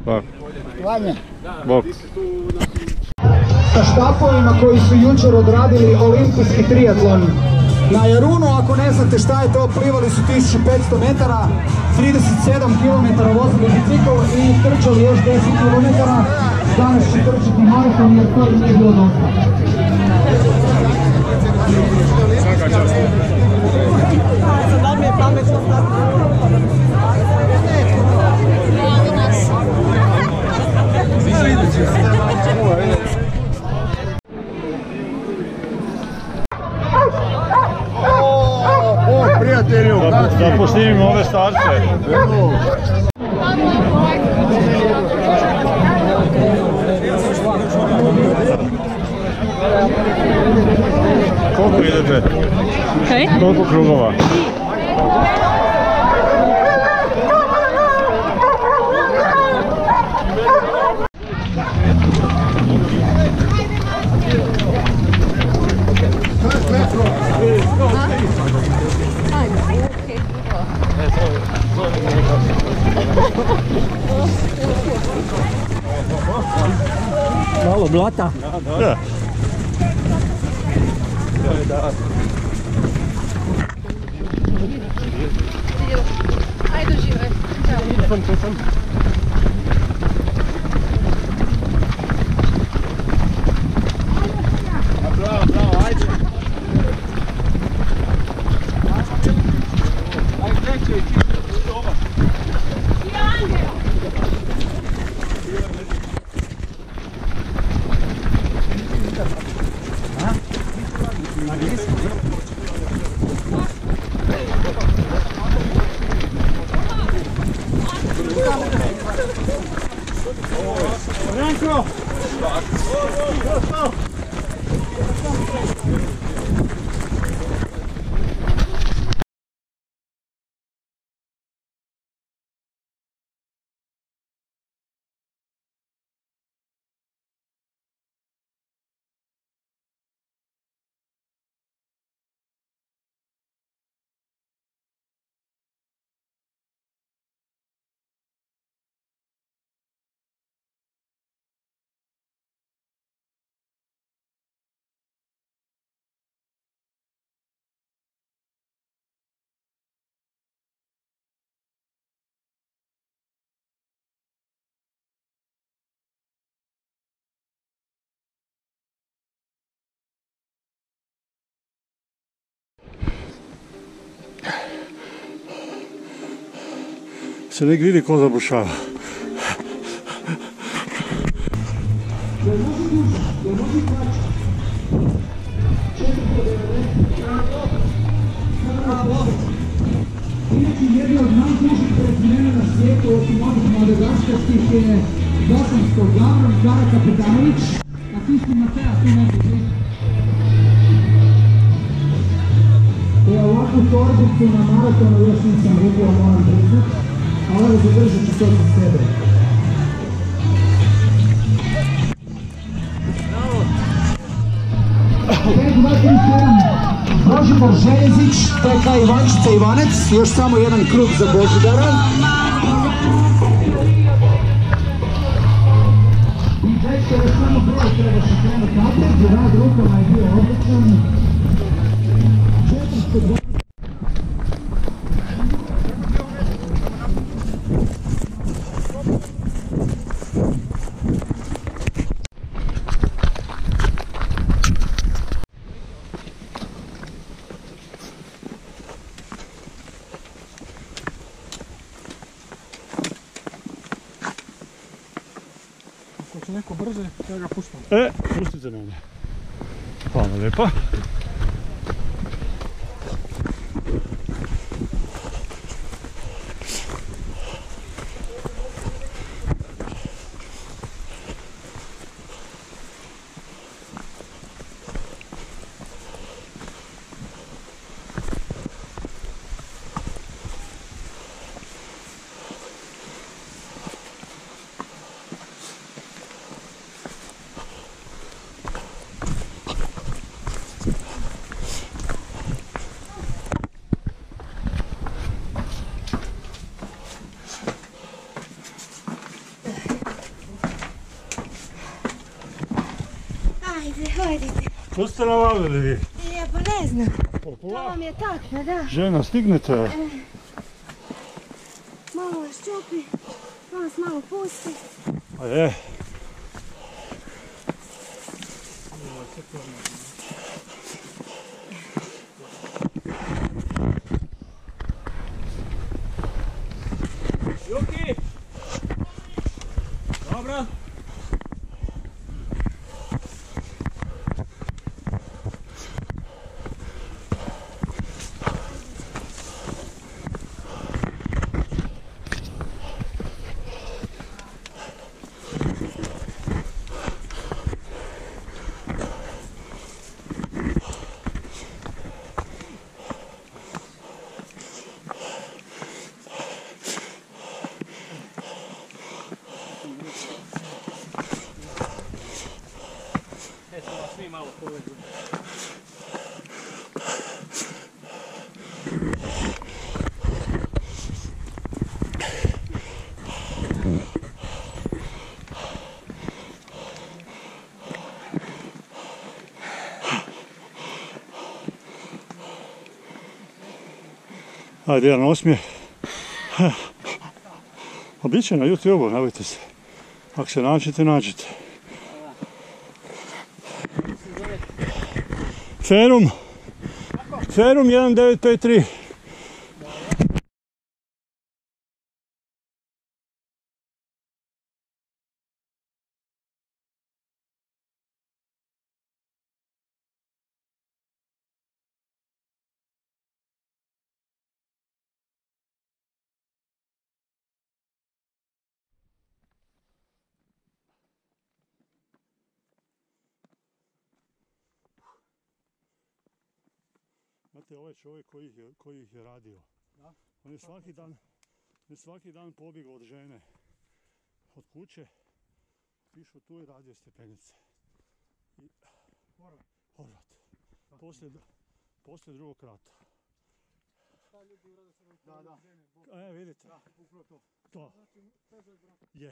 Pa. Vanja. Bok. Sa štapovima koji su jučer odradili olimpijski triatlon. Na Jarunu, ako ne znate šta je to, plivali su 1500 metara, 37 km vozili bicikl i trčali još 10 km. Danas će trčati maraton jer to nije bilo dosta. Da li mi je pametno prijatelju, da posnimimo ove starce. Koliko idete? Koliko krugova? Malo blata. Da. Ajde, uživaj. Bravo, ajde. Ranko! Se nek vidi, ko zabušava. Inače, jedno od najdužih prezimena na svijetu, osim ovih madagaskarskih, je bosansko glavno Zara Kapetanović, a ti si Matea, tu neki. Ovakvu torbicu na maratonu još nisam vidio, moram priznat, ali evo zadržat ću to za sebe. Božibor Željezić, TK Ivančica Ivanec, još samo jedan krug za Božidara. I dečko još samo broj trebaš krenuti naprijed, rad rukama je bio odličan. 420. Ako će neko brže, ja ga puštam. Pustite mene. Hvala lijepa. Ajde, hodite. Ko ste navalili vi? Ja, pa ne znam. To Popula? vam je tak, pa da. Žena, stignete. Malo vas čupi, pa vas malo pusti. A je. Juki! Dobro. Eto vas svi malo povedu. Ajde, jedan osmijeh. A bit će na YouTube-u, ne bojte se. Ako se nađete, nađete. Ferum. Ferum 1953. Znate, ovaj čovjek koji ih je radio, on je svaki dan pobjegao od žene, od kuće, išao tu i radio stepenice. I Horvat. Poslije drugog rata. Šta ljudi urade sa Da. E, vidite. Da, upravo to. To. Je.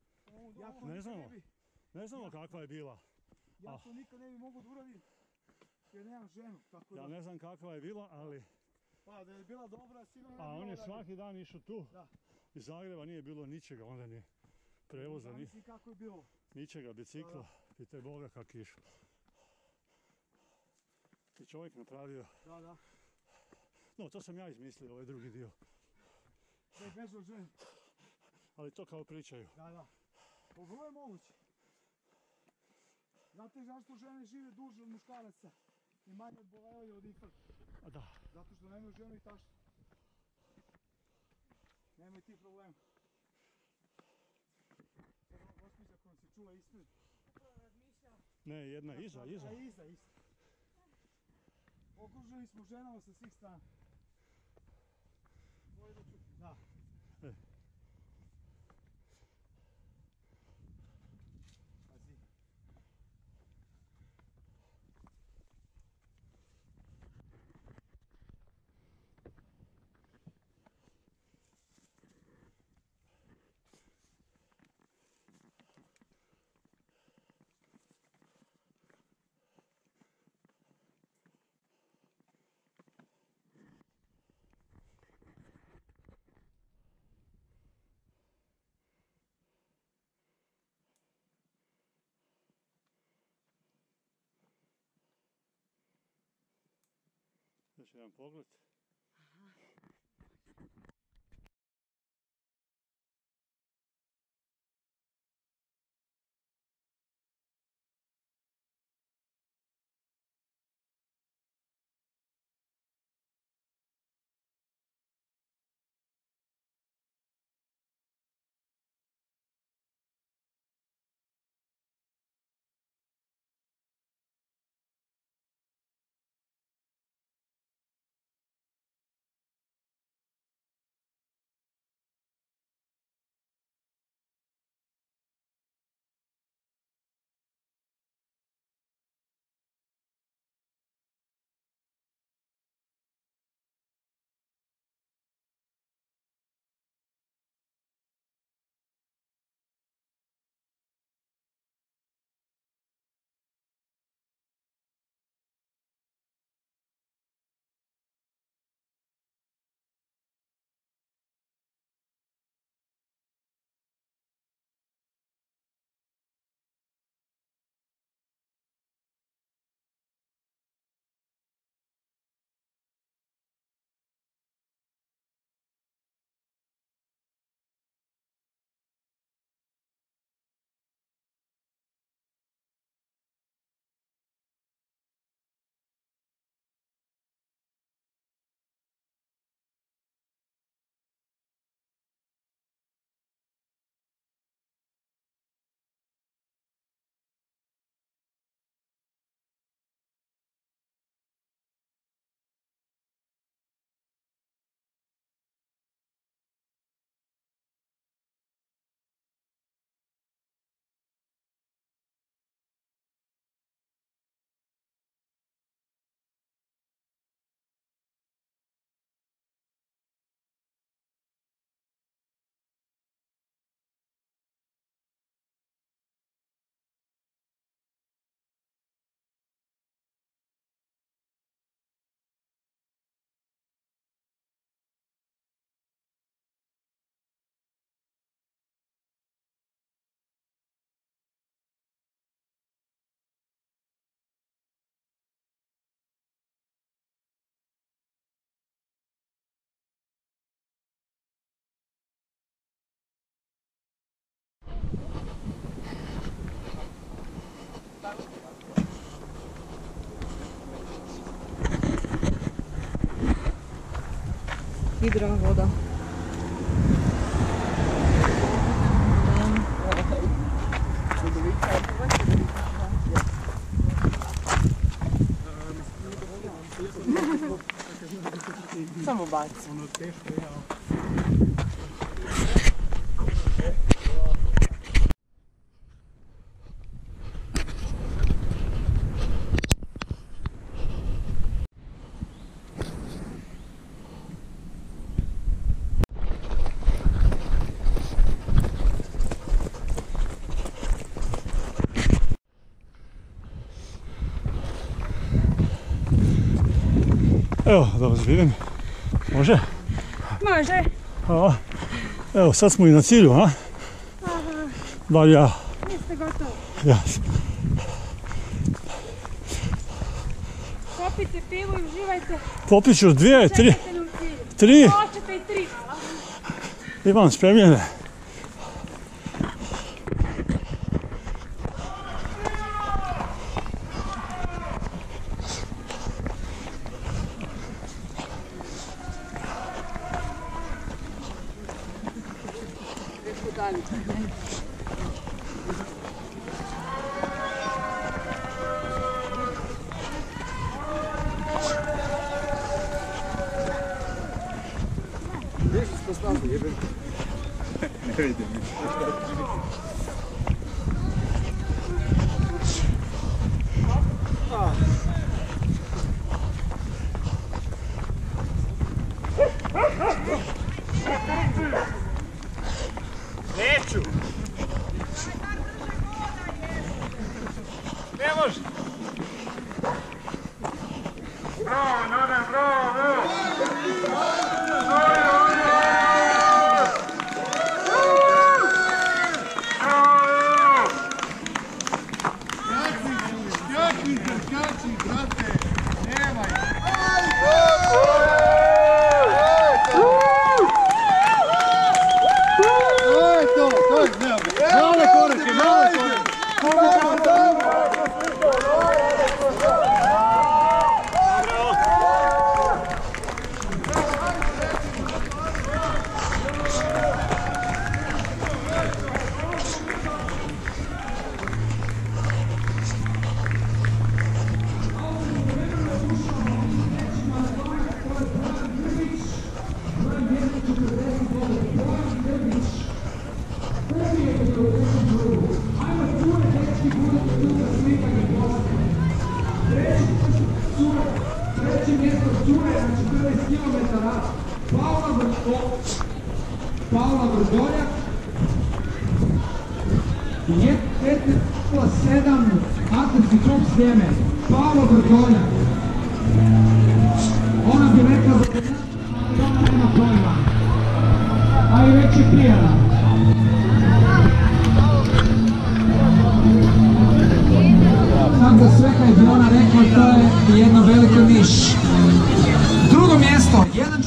Ne znamo kakva je bila. Ja to nikad ne bi mogao da uradim, jer nemam ženu, tako da... Ja ne znam kakva je bila, ali... Pa, da je bila dobra, sigurno ne bi A on je mogao svaki dan išao tu. Da. Iz Zagreba nije bilo ničega, onda ni prevoza, Zamisli kako je bilo. ničega, bicikla. Pitaj Boga kak je išao. I čovjek napravio... Da. No, to sam ja izmislio, ovaj drugi dio. Da je bežao ženi. Ali to kao pričaju. Da. To vrlo je moguće. Znate zašto žene žive duže od muškaraca i manje obolevaju od infarkta? A da. Zato što nemaju ženu i taštu. Nemaju ti problema. Sad ova gospođa kojom se čula ispred. Ne, jedna iza. A iza. Okruženi smo ženama sa svih strana. Da. E. Pazi. Još jedan pogled. hidra voda. Samo baci. Evo, da vas vidim. Može? Može. Evo, sad smo i na cilju, a? Aha, Bar ja. niste gotovi. Ja. Popite pivu i uživajte. Popit ću 2, 3, Čekajte nam cilj. 3. Hoćete i 3. Imam spremljene. Neću! Ne može! Paula Vrdoljak, 15.07, atletski klub Sljeme, Paula Vrdoljak. Ona bi rekla da je ali ona nema pojma, a i već je prijela. Sad za sve kaj bi ona rekla, to je jedno veliko miš. Drugo mjesto,